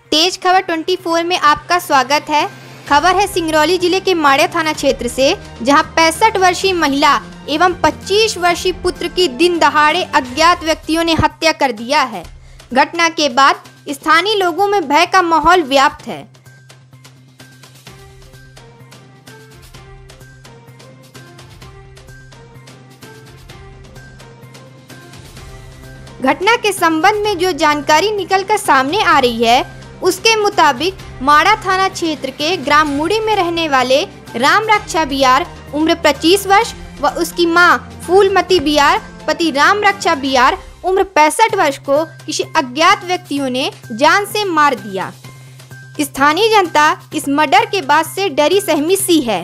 तेज खबर 24 में आपका स्वागत है। खबर है सिंगरौली जिले के माड़िया थाना क्षेत्र से, जहां 65 वर्षीय महिला एवं 25 वर्षीय पुत्र की दिन दहाड़े अज्ञात व्यक्तियों ने हत्या कर दिया है। घटना के बाद स्थानीय लोगों में भय का माहौल व्याप्त है। घटना के संबंध में जो जानकारी निकलकर सामने आ रही है, उसके मुताबिक माड़ा थाना क्षेत्र के ग्राम मुड़ी में रहने वाले राम रक्षा बियार उम्र 25 वर्ष व उसकी मां फूलमती बियार पति राम रक्षा बियार उम्र 65 वर्ष को किसी अज्ञात व्यक्तियों ने जान से मार दिया। स्थानीय जनता इस मर्डर के बाद से डरी सहमी सी है।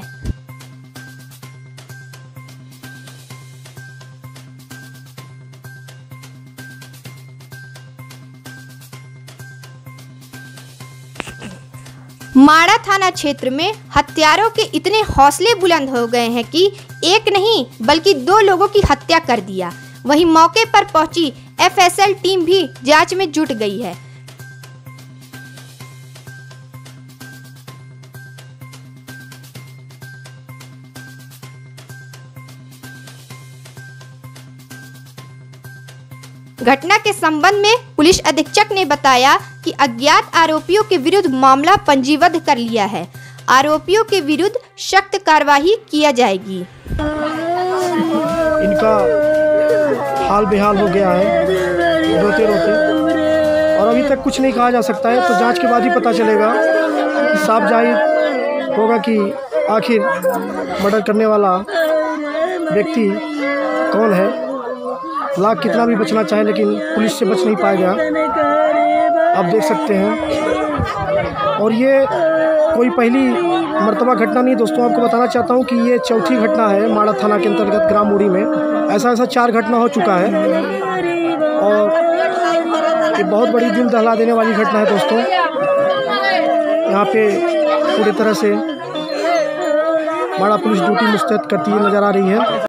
माड़ा थाना क्षेत्र में हत्यारों के इतने हौसले बुलंद हो गए हैं कि एक नहीं बल्कि 2 लोगों की हत्या कर दिया। वहीं मौके पर पहुंची एफएसएल टीम भी जांच में जुट गई है। घटना के संबंध में पुलिस अधीक्षक ने बताया कि अज्ञात आरोपियों के विरुद्ध मामला पंजीबद्ध कर लिया है। आरोपियों के विरुद्ध सख्त कार्रवाई किया जाएगी। इनका हाल बेहाल हो गया है, रोते रोते, और अभी तक कुछ नहीं कहा जा सकता है। तो जांच के बाद ही पता चलेगा, साफ जाहिर होगा कि आखिर मर्डर करने वाला व्यक्ति कौन है। लाख कितना भी बचना चाहे लेकिन पुलिस से बच नहीं पाएगा, आप देख सकते हैं। और ये कोई पहली मर्तबा घटना नहीं दोस्तों, आपको बताना चाहता हूँ कि ये चौथी घटना है माड़ा थाना के अंतर्गत ग्राम मुड़ी में। ऐसा 4 घटना हो चुका है और ये बहुत बड़ी दिल दहला देने वाली घटना है दोस्तों। यहाँ पे पूरी तरह से माड़ा पुलिस ड्यूटी मुस्तैद करती हुई नज़र आ रही है।